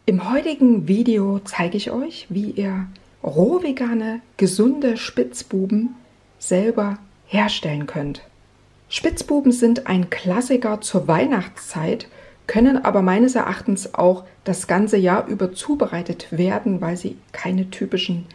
Im heutigen Video zeige ich euch, wie ihr rohvegane, gesunde Spitzbuben selber herstellen könnt. Spitzbuben sind ein Klassiker zur Weihnachtszeit, können aber meines Erachtens auch das ganze Jahr über zubereitet werden, weil sie keine typischen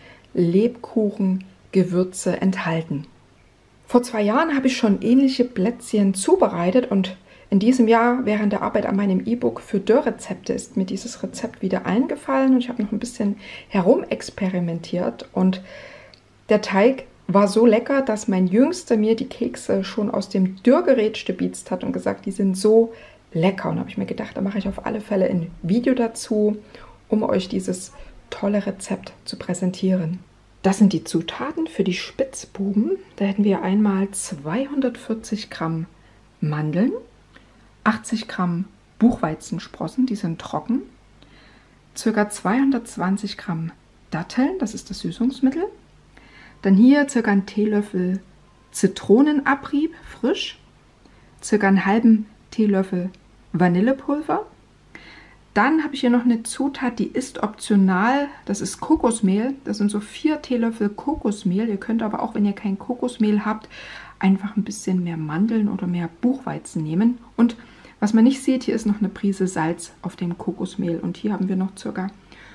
Lebkuchengewürze enthalten. Vor 2 Jahren habe ich schon ähnliche Plätzchen zubereitet und in diesem Jahr, während der Arbeit an meinem E-Book für Dörrrezepte, ist mir dieses Rezept wieder eingefallen und ich habe noch ein bisschen herumexperimentiert und der Teig war so lecker, dass mein Jüngster mir die Kekse schon aus dem Dürrgerät stibitzt hat und gesagt, die sind so lecker. Und habe ich mir gedacht, da mache ich auf alle Fälle ein Video dazu, um euch dieses tolle Rezept zu präsentieren. Das sind die Zutaten für die Spitzbuben. Da hätten wir einmal 240 Gramm Mandeln, 80 Gramm Buchweizensprossen, die sind trocken, ca. 220 Gramm Datteln, das ist das Süßungsmittel, dann hier ca. einen Teelöffel Zitronenabrieb, frisch, ca. einen halben Teelöffel Vanillepulver. Dann habe ich hier noch eine Zutat, die ist optional, das ist Kokosmehl. Das sind so 4 Teelöffel Kokosmehl. Ihr könnt aber auch, wenn ihr kein Kokosmehl habt, einfach ein bisschen mehr Mandeln oder mehr Buchweizen nehmen. Und was man nicht sieht, hier ist noch eine Prise Salz auf dem Kokosmehl. Und hier haben wir noch ca.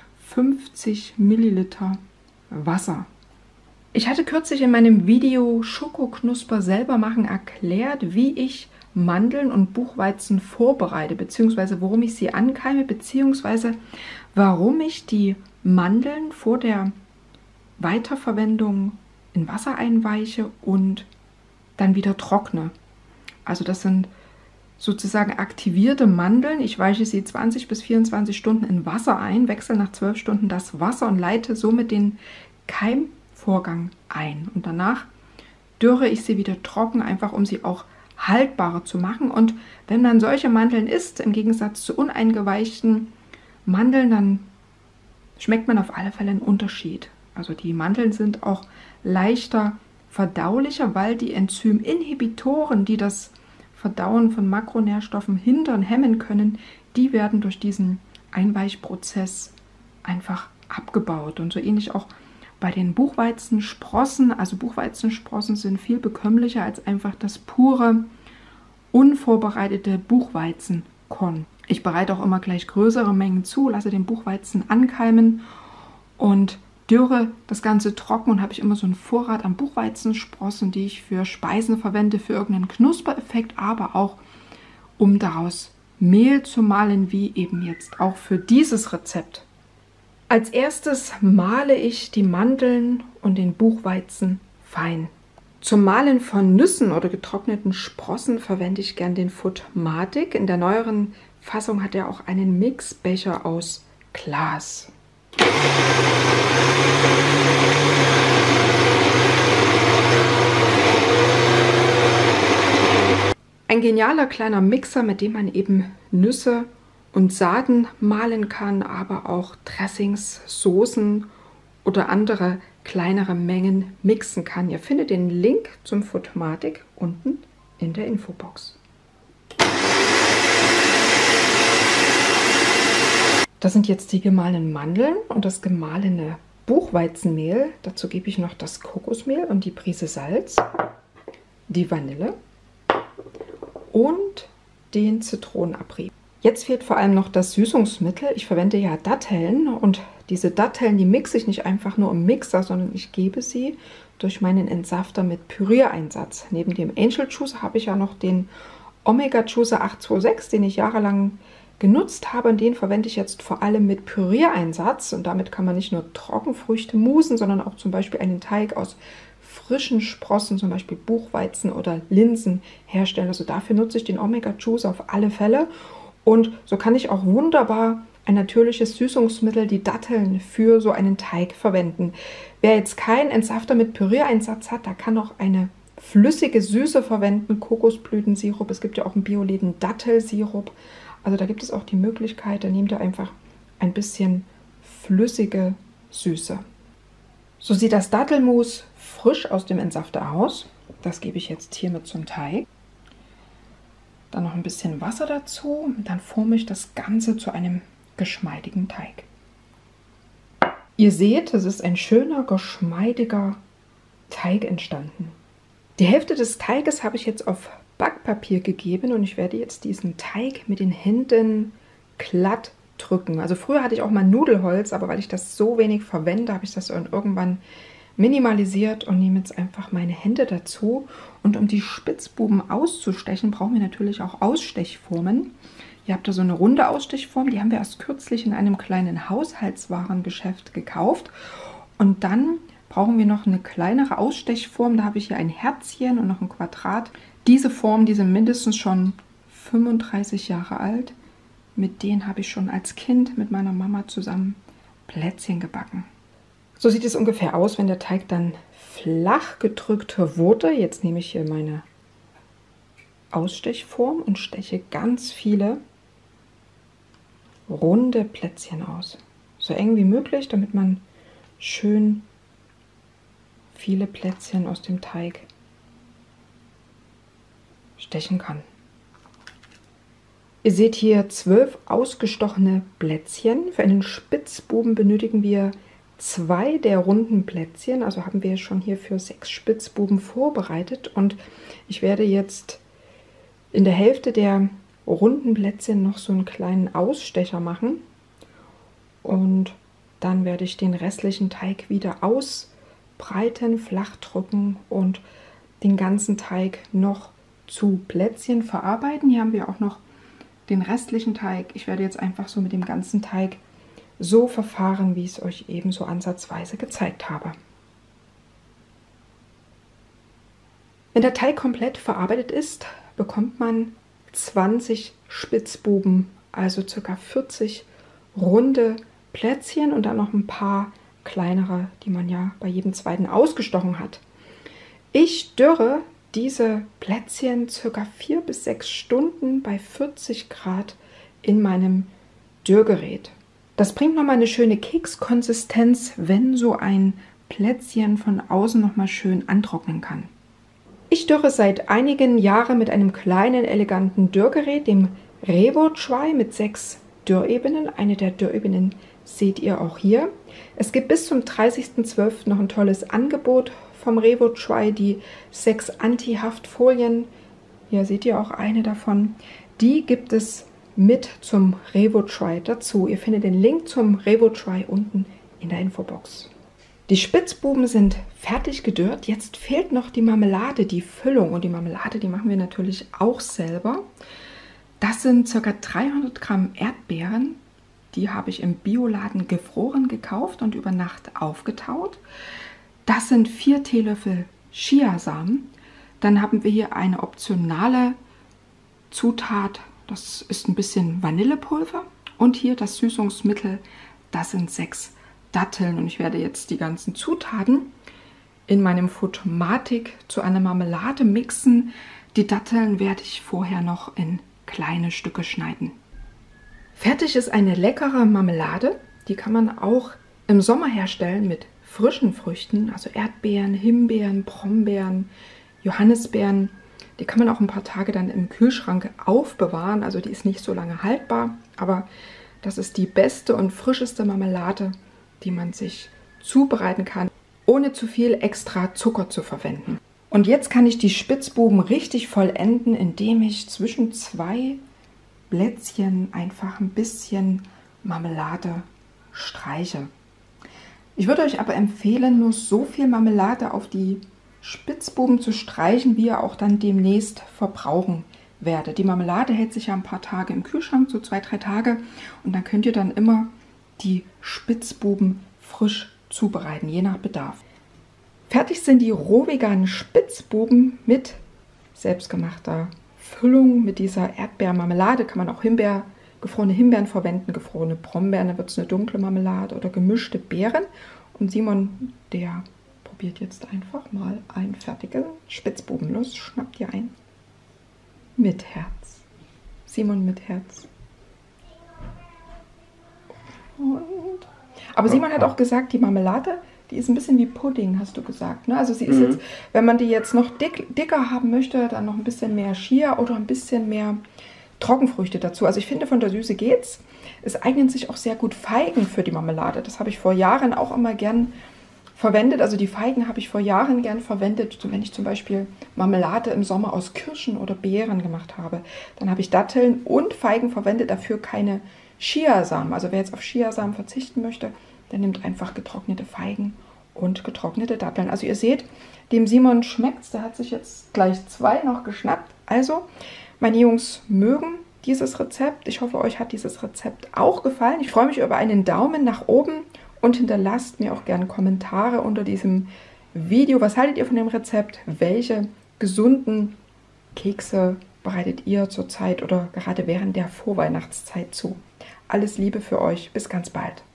50 Milliliter Wasser. Ich hatte kürzlich in meinem Video Schokoknusper selber machen erklärt, wie ich Mandeln und Buchweizen vorbereite, beziehungsweise worum ich sie ankeime, beziehungsweise warum ich die Mandeln vor der Weiterverwendung in Wasser einweiche und dann wieder trockne. Also das sind sozusagen aktivierte Mandeln. Ich weiche sie 20 bis 24 Stunden in Wasser ein, wechsle nach 12 Stunden das Wasser und leite somit den Keimvorgang ein. Und danach dürre ich sie wieder trocken, einfach um sie auch haltbarer zu machen. Und wenn man solche Mandeln isst, im Gegensatz zu uneingeweichten Mandeln, dann schmeckt man auf alle Fälle einen Unterschied. Also die Mandeln sind auch leichter verdaulicher, weil die Enzyminhibitoren, die das Verdauen von Makronährstoffen hindern, hemmen können, die werden durch diesen Einweichprozess einfach abgebaut. Und so ähnlich auch bei den Buchweizensprossen. Also Buchweizensprossen sind viel bekömmlicher als einfach das pure, unvorbereitete Buchweizenkorn. Ich bereite auch immer gleich größere Mengen zu, lasse den Buchweizen ankeimen und dürre das Ganze trocken und habe ich immer so einen Vorrat an Buchweizensprossen, die ich für Speisen verwende, für irgendeinen Knuspereffekt, aber auch um daraus Mehl zu mahlen, wie eben jetzt auch für dieses Rezept. Als erstes male ich die Mandeln und den Buchweizen fein. Zum Mahlen von Nüssen oder getrockneten Sprossen verwende ich gern den Foodmatic. In der neueren Fassung hat er auch einen Mixbecher aus Glas. Ein genialer kleiner Mixer, mit dem man eben Nüsse und Saaten mahlen kann, aber auch Dressings, Soßen oder andere kleinere Mengen mixen kann. Ihr findet den Link zum Foodmatic unten in der Infobox. Das sind jetzt die gemahlenen Mandeln und das gemahlene Buchweizenmehl. Dazu gebe ich noch das Kokosmehl und die Prise Salz, die Vanille und den Zitronenabrieb. Jetzt fehlt vor allem noch das Süßungsmittel. Ich verwende ja Datteln und diese Datteln, die mixe ich nicht einfach nur im Mixer, sondern ich gebe sie durch meinen Entsafter mit Püriereinsatz. Neben dem Angel Juicer habe ich ja noch den Omega Juicer 826, den ich jahrelang genutzt habe und den verwende ich jetzt vor allem mit Püriereinsatz und damit kann man nicht nur Trockenfrüchte musen, sondern auch zum Beispiel einen Teig aus frischen Sprossen, zum Beispiel Buchweizen oder Linsen herstellen. Also dafür nutze ich den Omega Juicer auf alle Fälle. Und so kann ich auch wunderbar ein natürliches Süßungsmittel, die Datteln, für so einen Teig verwenden. Wer jetzt keinen Entsafter mit Püriereinsatz hat, der kann auch eine flüssige Süße verwenden, Kokosblütensirup. Es gibt ja auch im Bioläden Dattelsirup. Also da gibt es auch die Möglichkeit, da nehmt ihr einfach ein bisschen flüssige Süße. So sieht das Dattelmus frisch aus dem Entsafter aus. Das gebe ich jetzt hier mit zum Teig. Dann noch ein bisschen Wasser dazu. Dann forme ich das Ganze zu einem geschmeidigen Teig. Ihr seht, es ist ein schöner, geschmeidiger Teig entstanden. Die Hälfte des Teiges habe ich jetzt auf Backpapier gegeben und ich werde jetzt diesen Teig mit den Händen glatt drücken. Also früher hatte ich auch mal Nudelholz, aber weil ich das so wenig verwende, habe ich das irgendwann minimalisiert und nehme jetzt einfach meine Hände dazu. Und um die Spitzbuben auszustechen, brauchen wir natürlich auch Ausstechformen. Ihr habt da so eine runde Ausstechform, die haben wir erst kürzlich in einem kleinen Haushaltswarengeschäft gekauft. Und dann brauchen wir noch eine kleinere Ausstechform. Da habe ich hier ein Herzchen und noch ein Quadrat. Diese Formen, die sind mindestens schon 35 Jahre alt. Mit denen habe ich schon als Kind mit meiner Mama zusammen Plätzchen gebacken. So sieht es ungefähr aus, wenn der Teig dann flach gedrückt wurde. Jetzt nehme ich hier meine Ausstechform und steche ganz viele runde Plätzchen aus. So eng wie möglich, damit man schön viele Plätzchen aus dem Teig stechen kann. Ihr seht hier 12 ausgestochene Plätzchen. Für einen Spitzbuben benötigen wir 2 der runden Plätzchen. Also haben wir schon hier für 6 Spitzbuben vorbereitet. Und ich werde jetzt in der Hälfte der runden Plätzchen noch so einen kleinen Ausstecher machen. Und dann werde ich den restlichen Teig wieder ausbreiten, flach drücken und den ganzen Teig noch zu Plätzchen verarbeiten. Hier haben wir auch noch den restlichen Teig. Ich werde jetzt einfach so mit dem ganzen Teig so verfahren, wie ich es euch eben so ansatzweise gezeigt habe. Wenn der Teig komplett verarbeitet ist, bekommt man 20 Spitzbuben, also ca. 40 runde Plätzchen und dann noch ein paar kleinere, die man ja bei jedem zweiten ausgestochen hat. Ich dürre diese Plätzchen ca. 4 bis 6 Stunden bei 40 Grad in meinem Dürrgerät. Das bringt nochmal eine schöne Kekskonsistenz, wenn so ein Plätzchen von außen nochmal schön antrocknen kann. Ich dürre seit einigen Jahren mit einem kleinen, eleganten Dürrgerät, dem Revo-Try mit 6 Dürrebenen. Eine der Dürrebenen seht ihr auch hier. Es gibt bis zum 30.12. noch ein tolles Angebot vom Revo-Try, die 6 Anti-Haftfolien. Hier seht ihr auch eine davon. Die gibt es mit zum Revo-Try dazu. Ihr findet den Link zum Revo-Try unten in der Infobox. Die Spitzbuben sind fertig gedörrt. Jetzt fehlt noch die Marmelade, die Füllung. Und die Marmelade, die machen wir natürlich auch selber. Das sind ca. 300 Gramm Erdbeeren. Die habe ich im Bioladen gefroren gekauft und über Nacht aufgetaut. Das sind 4 Teelöffel Chiasamen. Dann haben wir hier eine optionale Zutat. Das ist ein bisschen Vanillepulver. Und hier das Süßungsmittel. Das sind 6 Datteln. Und ich werde jetzt die ganzen Zutaten in meinem Fotomatic zu einer Marmelade mixen. Die Datteln werde ich vorher noch in kleine Stücke schneiden. Fertig ist eine leckere Marmelade. Die kann man auch im Sommer herstellen mit frischen Früchten, also Erdbeeren, Himbeeren, Brombeeren, Johannisbeeren. Die kann man auch ein paar Tage dann im Kühlschrank aufbewahren. Also die ist nicht so lange haltbar, aber das ist die beste und frischeste Marmelade, die man sich zubereiten kann, ohne zu viel extra Zucker zu verwenden. Und jetzt kann ich die Spitzbuben richtig vollenden, indem ich zwischen 2 Blättchen einfach ein bisschen Marmelade streiche. Ich würde euch aber empfehlen, nur so viel Marmelade auf die Spitzbuben zu streichen, wie ihr auch dann demnächst verbrauchen werdet. Die Marmelade hält sich ja ein paar Tage im Kühlschrank, so 2-3 Tage. Und dann könnt ihr dann immer die Spitzbuben frisch zubereiten, je nach Bedarf. Fertig sind die rohveganen Spitzbuben mit selbstgemachter Füllung. Mit dieser Erdbeermarmelade kann man auch gefrorene Himbeeren verwenden, gefrorene Brombeeren, dann wird es eine dunkle Marmelade oder gemischte Beeren. Und Simon, der probiert jetzt einfach mal einen fertigen Spitzbuben. Los, schnappt ihr ein. Mit Herz. Simon mit Herz. Aber Simon hat auch gesagt, die Marmelade, die ist ein bisschen wie Pudding, hast du gesagt. Ne? Also sie ist jetzt, wenn man die jetzt noch dicker haben möchte, dann noch ein bisschen mehr Chia oder ein bisschen mehr Trockenfrüchte dazu. Also ich finde, von der Süße geht's. Es eignen sich auch sehr gut Feigen für die Marmelade. Das habe ich vor Jahren auch immer gern verwendet. Also die Feigen habe ich vor Jahren gern verwendet, wenn ich zum Beispiel Marmelade im Sommer aus Kirschen oder Beeren gemacht habe. Dann habe ich Datteln und Feigen verwendet, dafür keine Chiasamen. Also wer jetzt auf Chiasamen verzichten möchte, der nimmt einfach getrocknete Feigen und getrocknete Datteln. Also ihr seht, dem Simon schmeckt's. Der hat sich jetzt gleich 2 noch geschnappt. Also, meine Jungs mögen dieses Rezept. Ich hoffe, euch hat dieses Rezept auch gefallen. Ich freue mich über einen Daumen nach oben und hinterlasst mir auch gerne Kommentare unter diesem Video. Was haltet ihr von dem Rezept? Welche gesunden Kekse bereitet ihr zurzeit oder gerade während der Vorweihnachtszeit zu? Alles Liebe für euch. Bis ganz bald.